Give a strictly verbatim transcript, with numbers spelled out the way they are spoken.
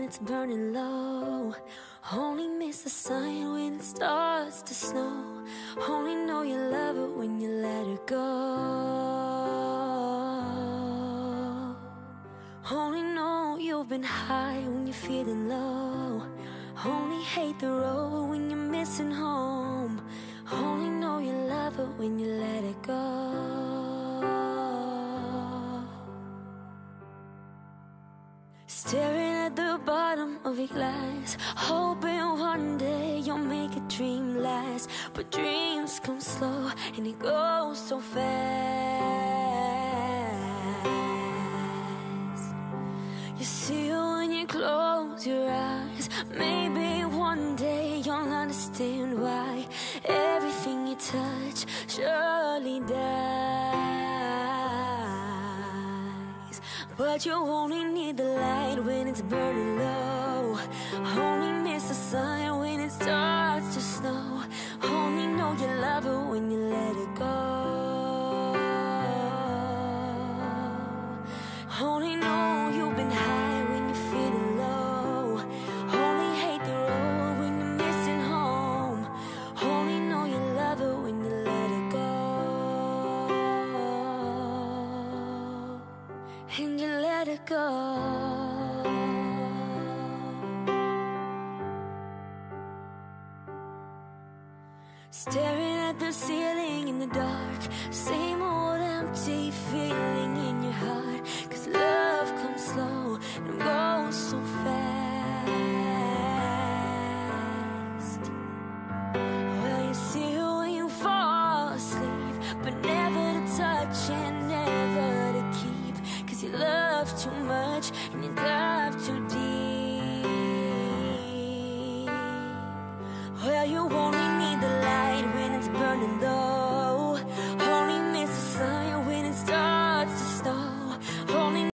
it's burning low. Only miss the sun when it starts to snow. Only know you love it when you let it go. Only know you've been high when you're feeling low. Only hate the road when you're missing home. Only know you love it when you let it go. Staring at the bottom of your glass, hoping one day you'll make a dream last. But dreams come slow and it goes so fast. You see it when you close your eyes. Maybe one day you'll understand why everything you touch surely dies. But you only need the light when it's burning low. Only miss the sun when it starts to snow. Only know you love it when you let it go. Only know you've been high when you're feeling low. Only hate the road when you're missing home. Only know you love it when you let it go. And you let it go. Staring at the ceiling in the dark, same old empty feeling in your heart. Cause love comes slow and goes so fast. Well, you see it when you fall asleep, but never to touch and never to keep. Cause you love too much and you dive too deep. Well, you only need the light when it's burning low.